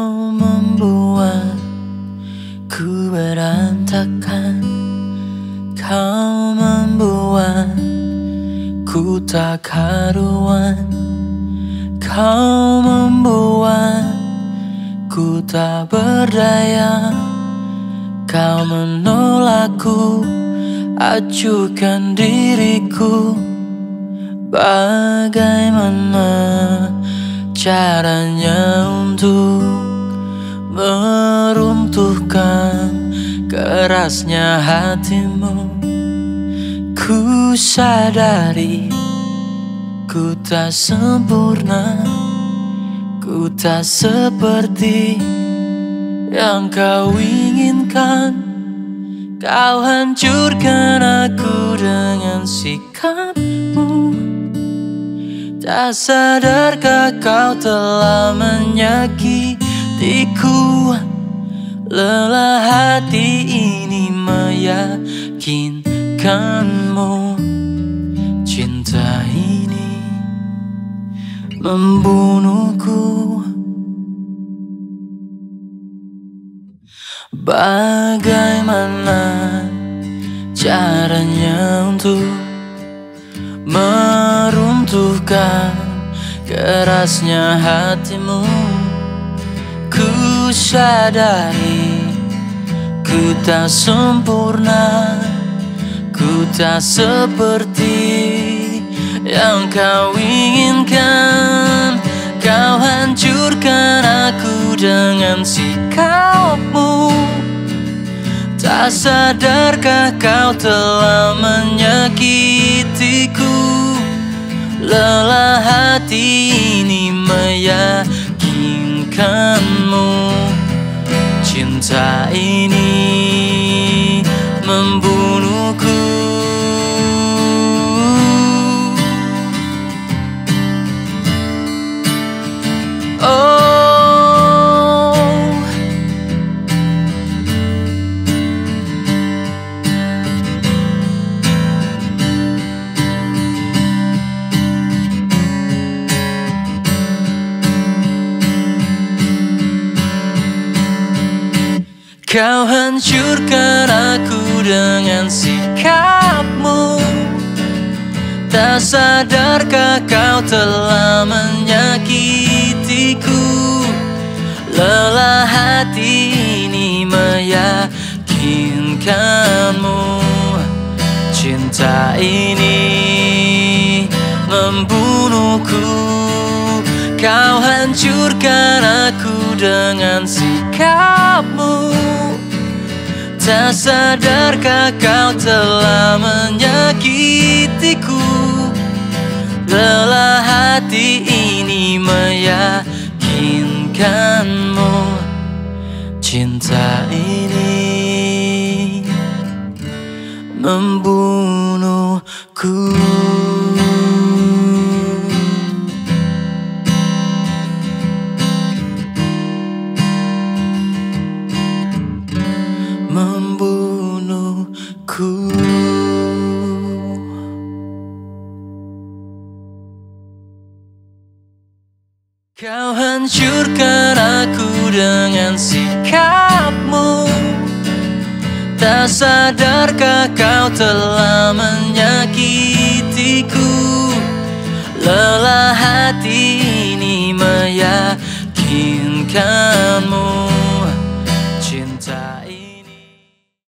Kau membuatku berantakan. Kau membuatku tak karuan. Kau membuatku tak berdaya. Kau menolakku, acuhkan diriku. Bagaimana caranya untuk meruntuhkan kerasnya hatimu? Ku sadari ku tak sempurna, ku tak seperti yang kau inginkan. Kau hancurkan aku dengan sikapmu. Tak sadarkah kau telah menyakitiku? Lelah hati ini meyakinkanmu. Cinta ini membunuhku. Bagaimana caranya untuk meruntuhkan kerasnya hatimu? Ku sadari ku tak sempurna, ku tak seperti yang kau inginkan. Kau hancurkan aku dengan sikapmu. Tak sadarkah kau telah menyakitiku? Lelah hati ini meyakinkanmu. Cinta ini membunuhku. Kau hancurkan aku dengan sikapmu. Tak sadarkah kau telah menyakitiku? Lelah hati ini meyakinkanmu. Cinta ini membunuhku. Kau hancurkan aku dengan sikapmu. Tak sadarkah kau telah menyakitiku? Lelah hati ini meyakinkanmu. Cinta ini membunuhku. Membunuhku. Kau hancurkan aku dengan sikapmu. Tak sadarkah kau telah menyakitiku? Lelah hati ini meyakinkanmu.